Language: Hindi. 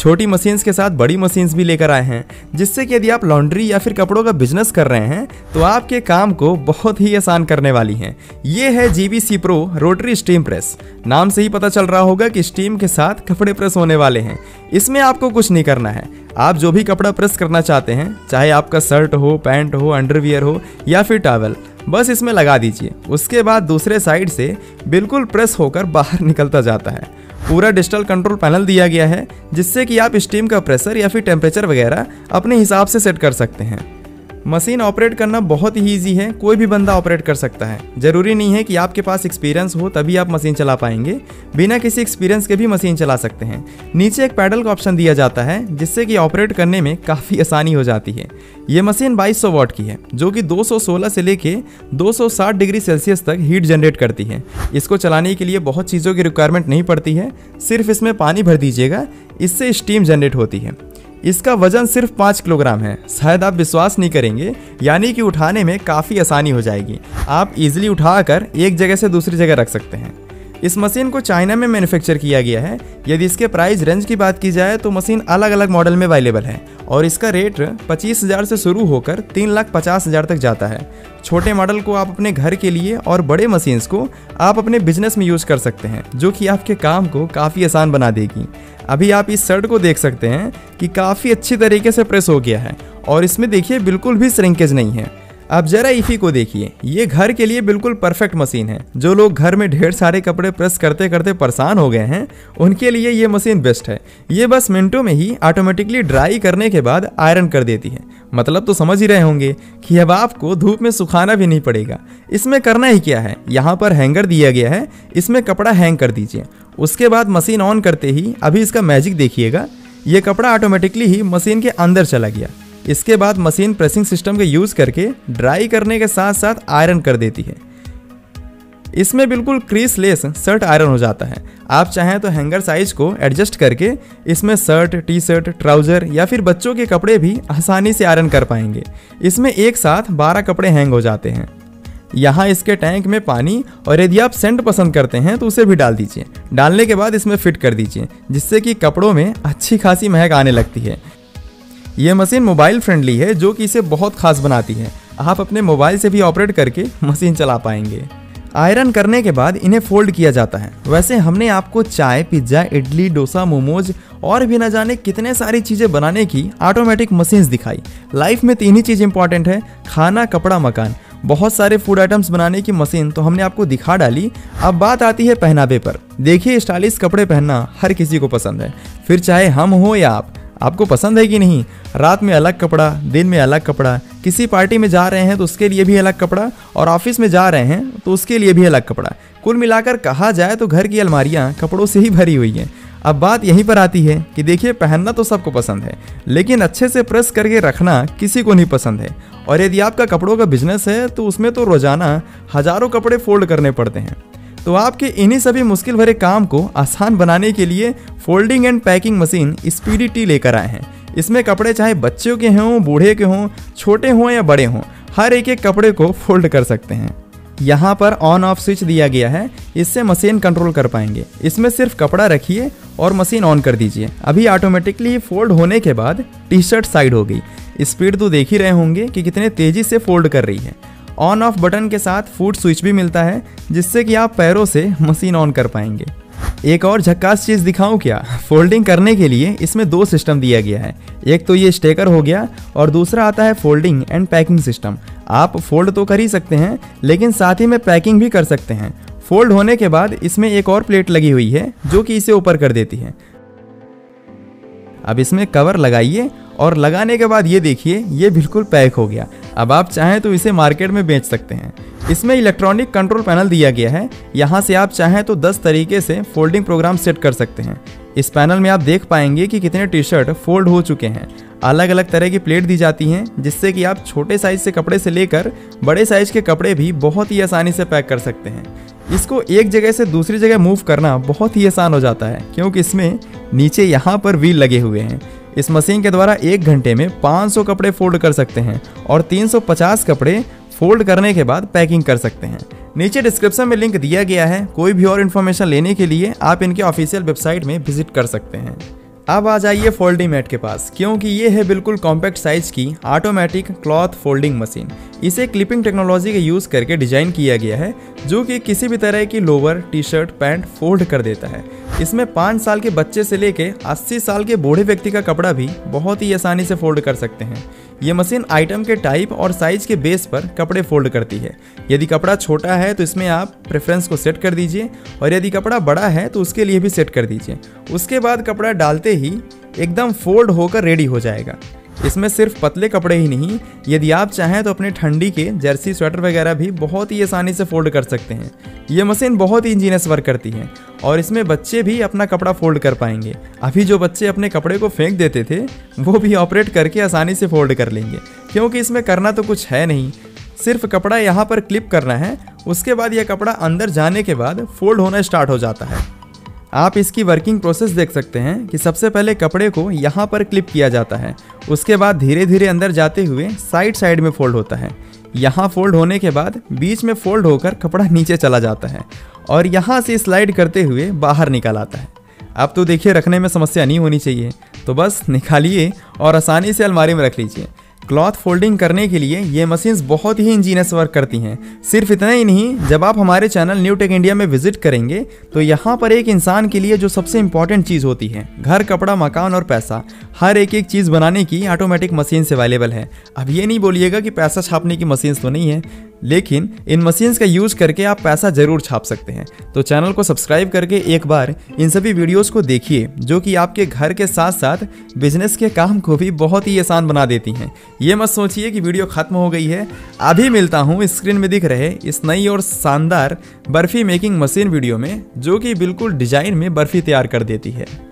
छोटी मशीन्स के साथ बड़ी मशीन्स भी लेकर आए हैं, जिससे कि यदि आप लॉन्ड्री या फिर कपड़ों का बिजनेस कर रहे हैं तो आपके काम को बहुत ही आसान करने वाली हैं। ये है GBC Pro rotary steam press. नाम से ही पता चल रहा होगा कि स्टीम के साथ कपड़े प्रेस होने वाले हैं। इसमें आपको कुछ नहीं करना है, आप जो भी कपड़ा प्रेस करना चाहते हैं, चाहे आपका शर्ट हो, पैंट हो, अंडरवियर हो या फिर टॉवल, बस इसमें लगा दीजिए। उसके बाद दूसरे साइड से बिल्कुल प्रेस होकर बाहर निकलता जाता है। पूरा डिजिटल कंट्रोल पैनल दिया गया है, जिससे कि आप स्टीम का प्रेशर या फिर टेम्परेचर वगैरह अपने हिसाब से सेट कर सकते हैं। मशीन ऑपरेट करना बहुत ही ईजी है, कोई भी बंदा ऑपरेट कर सकता है। ज़रूरी नहीं है कि आपके पास एक्सपीरियंस हो तभी आप मशीन चला पाएंगे, बिना किसी एक्सपीरियंस के भी मशीन चला सकते हैं। नीचे एक पैडल का ऑप्शन दिया जाता है, जिससे कि ऑपरेट करने में काफ़ी आसानी हो जाती है। ये मशीन 2200 वाट की है, जो कि 216 से लेके 260 डिग्री सेल्सियस तक हीट जनरेट करती है। इसको चलाने के लिए बहुत चीज़ों की रिक्वायरमेंट नहीं पड़ती है, सिर्फ इसमें पानी भर दीजिएगा, इससे स्टीम जनरेट होती है। इसका वजन सिर्फ 5 किलोग्राम है, शायद आप विश्वास नहीं करेंगे, यानी कि उठाने में काफ़ी आसानी हो जाएगी। आप इजीली उठाकर एक जगह से दूसरी जगह रख सकते हैं। इस मशीन को चाइना में मैन्युफैक्चर किया गया है। यदि इसके प्राइस रेंज की बात की जाए तो मशीन अलग अलग मॉडल में अवेलेबल है और इसका रेट 25,000 से शुरू होकर 3,50,000 तक जाता है। छोटे मॉडल को आप अपने घर के लिए और बड़े मशीन्स को आप अपने बिजनेस में यूज कर सकते हैं, जो कि आपके काम को काफ़ी आसान बना देगी। अभी आप इस शर्ट को देख सकते हैं कि काफ़ी अच्छी तरीके से प्रेस हो गया है और इसमें देखिए बिल्कुल भी श्रिंकेज नहीं है। अब जरा इफी को देखिए, ये घर के लिए बिल्कुल परफेक्ट मशीन है। जो लोग घर में ढेर सारे कपड़े प्रेस करते करते परेशान हो गए हैं, उनके लिए ये मशीन बेस्ट है। ये बस मिनटों में ही ऑटोमेटिकली ड्राई करने के बाद आयरन कर देती है। मतलब तो समझ ही रहे होंगे कि अब आपको धूप में सुखाना भी नहीं पड़ेगा। इसमें करना ही क्या है, यहाँ पर हैंगर दिया गया है, इसमें कपड़ा हैंग कर दीजिए। उसके बाद मशीन ऑन करते ही अभी इसका मैजिक देखिएगा, ये कपड़ा ऑटोमेटिकली ही मशीन के अंदर चला गया। इसके बाद मशीन प्रेसिंग सिस्टम का यूज करके ड्राई करने के साथ साथ आयरन कर देती है। इसमें बिल्कुल क्रीसलेस शर्ट आयरन हो जाता है। आप चाहें तो हैंगर साइज को एडजस्ट करके इसमें शर्ट, टी शर्ट, ट्राउजर या फिर बच्चों के कपड़े भी आसानी से आयरन कर पाएंगे। इसमें एक साथ 12 कपड़े हैंग हो जाते हैं। यहाँ इसके टैंक में पानी और यदि आप सेंट पसंद करते हैं तो उसे भी डाल दीजिए। डालने के बाद इसमें फिट कर दीजिए, जिससे कि कपड़ों में अच्छी खासी महक आने लगती है। ये मशीन मोबाइल फ्रेंडली है, जो कि इसे बहुत खास बनाती है। आप अपने मोबाइल से भी ऑपरेट करके मशीन चला पाएंगे। आयरन करने के बाद इन्हें फोल्ड किया जाता है। वैसे हमने आपको चाय, पिज्ज़ा, इडली, डोसा, मोमोज और भी न जाने कितने सारी चीज़ें बनाने की ऑटोमेटिक मशीन्स दिखाई। लाइफ में 3 ही चीज़ इंपॉर्टेंट है, खाना, कपड़ा, मकान। बहुत सारे फूड आइटम्स बनाने की मशीन तो हमने आपको दिखा डाली। अब बात आती है पहनावे पर। देखिए, स्टाइलिश कपड़े पहनना हर किसी को पसंद है, फिर चाहे हम हो या आप। आपको पसंद है कि नहीं? रात में अलग कपड़ा, दिन में अलग कपड़ा, किसी पार्टी में जा रहे हैं तो उसके लिए भी अलग कपड़ा, और ऑफिस में जा रहे हैं तो उसके लिए भी अलग कपड़ा। कुल मिलाकर कहा जाए तो घर की अलमारियां कपड़ों से ही भरी हुई हैं। अब बात यहीं पर आती है कि देखिए, पहनना तो सबको पसंद है, लेकिन अच्छे से प्रेस करके रखना किसी को नहीं पसंद है। और यदि आपका कपड़ों का बिजनेस है तो उसमें तो रोजाना हजारों कपड़े फोल्ड करने पड़ते हैं। तो आपके इन्हीं सभी मुश्किल भरे काम को आसान बनाने के लिए folding and packing machine Speedy T लेकर आए हैं। इसमें कपड़े चाहे बच्चों के हों, बूढ़े के हों, छोटे हों या बड़े हों, हर एक कपड़े को फोल्ड कर सकते हैं। यहाँ पर ऑन ऑफ स्विच दिया गया है, इससे मशीन कंट्रोल कर पाएंगे। इसमें सिर्फ कपड़ा रखिए और मशीन ऑन कर दीजिए। अभी ऑटोमेटिकली फोल्ड होने के बाद टी शर्ट साइड हो गई। स्पीड तो देख ही रहे होंगे कि कितने तेजी से फोल्ड कर रही है। ऑन ऑफ बटन के साथ फुट स्विच भी मिलता है, जिससे कि आप पैरों से मशीन ऑन कर पाएंगे। एक और झक्कास चीज़ दिखाऊं क्या? फोल्डिंग करने के लिए इसमें 2 सिस्टम दिया गया है। एक तो ये स्टेकर हो गया और दूसरा आता है फोल्डिंग एंड पैकिंग सिस्टम। आप फोल्ड तो कर ही सकते हैं, लेकिन साथ ही में पैकिंग भी कर सकते हैं। फोल्ड होने के बाद इसमें एक और प्लेट लगी हुई है, जो कि इसे ऊपर कर देती है। अब इसमें कवर लगाइए और लगाने के बाद ये देखिए, ये बिल्कुल पैक हो गया। अब आप चाहें तो इसे मार्केट में बेच सकते हैं। इसमें इलेक्ट्रॉनिक कंट्रोल पैनल दिया गया है। यहाँ से आप चाहें तो 10 तरीके से फोल्डिंग प्रोग्राम सेट कर सकते हैं। इस पैनल में आप देख पाएंगे कि कितने टी शर्ट फोल्ड हो चुके हैं। अलग अलग तरह की प्लेट दी जाती हैं, जिससे कि आप छोटे साइज से कपड़े से लेकर बड़े साइज के कपड़े भी बहुत ही आसानी से पैक कर सकते हैं। इसको एक जगह से दूसरी जगह मूव करना बहुत ही आसान हो जाता है, क्योंकि इसमें नीचे यहाँ पर व्हील लगे हुए हैं। इस मशीन के द्वारा 1 घंटे में 500 कपड़े फोल्ड कर सकते हैं और 350 कपड़े फोल्ड करने के बाद पैकिंग कर सकते हैं। नीचे डिस्क्रिप्शन में लिंक दिया गया है। कोई भी और इन्फॉर्मेशन लेने के लिए आप इनके ऑफिशियल वेबसाइट में विजिट कर सकते हैं। अब आ जाइए फोल्डिंग मैट के पास, क्योंकि ये है बिल्कुल कॉम्पैक्ट साइज की ऑटोमेटिक क्लॉथ फोल्डिंग मशीन। इसे क्लिपिंग टेक्नोलॉजी का यूज़ करके डिजाइन किया गया है, जो कि किसी भी तरह की lower, T shirt, pant fold कर देता है। इसमें 5 साल के बच्चे से लेके 80 साल के बूढ़े व्यक्ति का कपड़ा भी बहुत ही आसानी से फोल्ड कर सकते हैं। ये मशीन आइटम के टाइप और साइज के बेस पर कपड़े फोल्ड करती है। यदि कपड़ा छोटा है तो इसमें आप प्रेफरेंस को सेट कर दीजिए, और यदि कपड़ा बड़ा है तो उसके लिए भी सेट कर दीजिए। उसके बाद कपड़ा डालते ही एकदम फोल्ड होकर रेडी हो जाएगा। इसमें सिर्फ पतले कपड़े ही नहीं, यदि आप चाहें तो अपने ठंडी के जर्सी, स्वेटर वगैरह भी बहुत ही आसानी से फोल्ड कर सकते हैं। ये मशीन बहुत ही इंजीनियस वर्क करती है, और इसमें बच्चे भी अपना कपड़ा फोल्ड कर पाएंगे। अभी जो बच्चे अपने कपड़े को फेंक देते थे, वो भी ऑपरेट करके आसानी से फोल्ड कर लेंगे, क्योंकि इसमें करना तो कुछ है नहीं, सिर्फ कपड़ा यहाँ पर क्लिप करना है। उसके बाद यह कपड़ा अंदर जाने के बाद फोल्ड होना स्टार्ट हो जाता है। आप इसकी वर्किंग प्रोसेस देख सकते हैं कि सबसे पहले कपड़े को यहाँ पर क्लिप किया जाता है, उसके बाद धीरे धीरे अंदर जाते हुए साइड में फोल्ड होता है। यहाँ फोल्ड होने के बाद बीच में फोल्ड होकर कपड़ा नीचे चला जाता है, और यहाँ से स्लाइड करते हुए बाहर निकल आता है। अब तो देखिए, रखने में समस्या नहीं होनी चाहिए, तो बस निकालिए और आसानी से अलमारी में रख लीजिए। क्लॉथ फोल्डिंग करने के लिए ये मशीन्स बहुत ही इंजीनियस वर्क करती हैं। सिर्फ इतना ही नहीं, जब आप हमारे चैनल न्यू टेक इंडिया में विजिट करेंगे तो यहाँ पर एक इंसान के लिए जो सबसे इंपॉर्टेंट चीज़ होती है, घर, कपड़ा, मकान और पैसा, हर एक चीज़ बनाने की ऑटोमेटिक मशीन अवेलेबल है। अब ये नहीं बोलिएगा कि पैसा छापने की मशीन्स तो नहीं है, लेकिन इन मशीन्स का यूज करके आप पैसा जरूर छाप सकते हैं। तो चैनल को सब्सक्राइब करके एक बार इन सभी वीडियोस को देखिए, जो कि आपके घर के साथ साथ बिजनेस के काम को भी बहुत ही आसान बना देती हैं। ये मत सोचिए कि वीडियो खत्म हो गई है। अभी मिलता हूँ स्क्रीन में दिख रहे इस नई और शानदार बर्फी मेकिंग मशीन वीडियो में, जो कि बिल्कुल डिजाइन में बर्फी तैयार कर देती है।